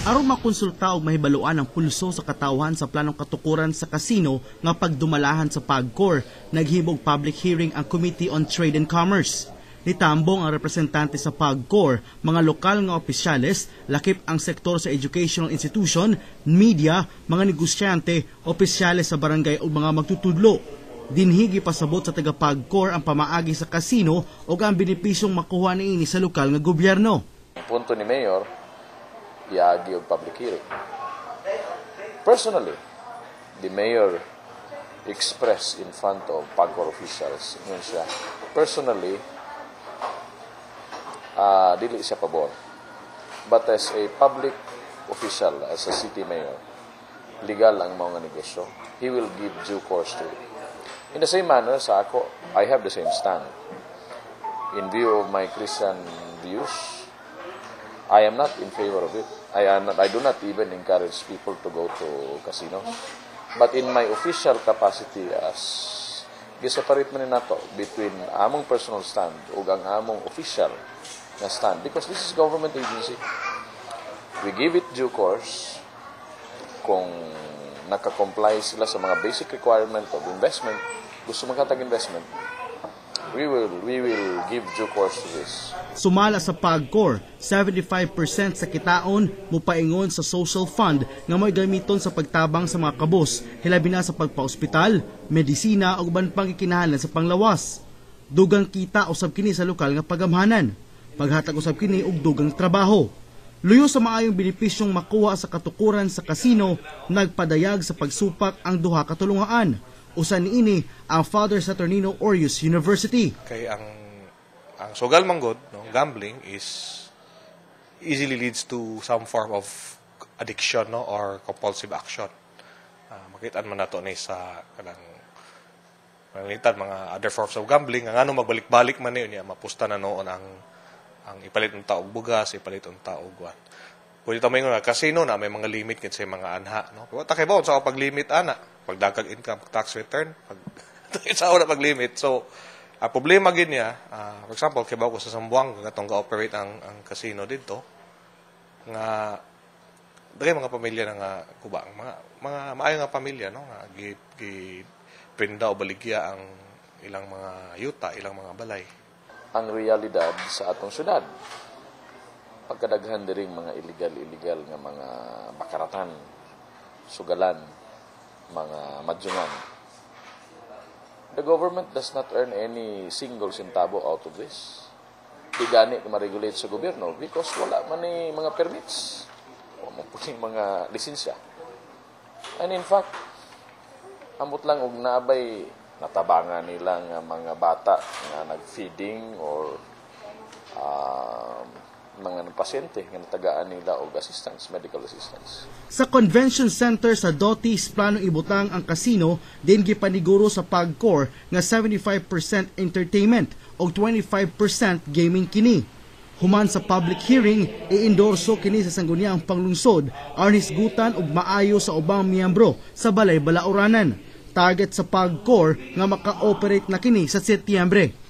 Aron makonsulta og mahibaluan ang pulso sa katawhan sa planong katukuran sa kasino nga pagdumalahan sa PAGCOR, naghimog public hearing ang Committee on Trade and Commerce. Nitambong ang representante sa PAGCOR, mga lokal nga opisyales, lakip ang sektor sa educational institution, media, mga negosyante, opisyales sa barangay o mga magtutudlo. Dinhigi pasabot sa taga-PAGCOR ang pamaagi sa kasino o ang benepisyong makuha niini sa lokal nga gobyerno. Punto ni Mayor, iagi og public hearing. Personally, the Mayor expressed in front of PAGCOR officials, yun siya, personally, dili siya pabor. But as a public official, as a city mayor, legal ang mga negosyo. He will give due course to it. In the same manner, sa ako, I have the same stand. In view of my Christian views, I am not in favor of it. I do not even encourage people to go to casinos. But in my official capacity as giseparate man nato between among personal stand ug ang among official na stand, because this is government agency. We give it due course. Kung naka-comply sila sa mga basic requirement of investment, gusto magkatag investment, we will give due course to this. Sumala sa PAGCOR, 75% sa kitaon mupaingon sa social fund nga may gamiton sa pagtabang sa mga kabos, hilabi na sa pagpa-ospital, medisina ug uban pang gikinahanglan sa panglawas. Dugang kita usab kini sa lokal nga pagamhanan. Paghatag usab kini og dugang trabaho. Luyo sa maayong benepisyong makuha sa katukuran sa kasino, nagpadayag sa pagsupak ang duha ka tulungaan. Usa niini ang Father Saturnino Orius University. Kay ang sugal manggod, no, gambling is easily leads to some form of addiction, no, or compulsive action. Makitaan man nato ni sa kanang mga other forms of gambling, nga ano magbalik-balik man niya, mapusta na noon ang ipalit ng taog bugas, ipalit ng taog guwan. Pwede tamo nga casino na may mga limit kin sa mga anha, no. Pero takay ba sa pag-limit ana, pagdagag income tax return, sa una pag-limit. So, ang problema gid niya, for example, kibaw ko sa Sambuanga katong ga-operate ang casino dito, nga dagay mga pamilya na nga kuba, mga maayo nga pamilya, no, nga pinda o baligya ang ilang mga yuta, ilang mga balay. Ang realidad sa atong syudad, pagkadaghan diring mga illegal nga mga bakaratan, sugalan, mga madyungan. The government does not earn any single centavo out of this. Di gani ma-regulate sa gobyerno because wala man ni mga permits o mga lisensya. And in fact, amot lang og naabay natabangan nila nga mga bata nga nag-feeding or mga pasyente nga natagaan nila og assistance, medical assistance. Sa Convention Center sa Dotis, planong ibutang ang kasino, din gipaniguro sa PAGCOR nga 75% entertainment o 25% gaming kini. Human sa public hearing, i-endorso kini sa sangguniang panglungsod aron hisgutan og maayo sa ubang miyembro sa Balay Balaoranan. Target sa PAGCOR nga maka-operate na kini sa Setyembre.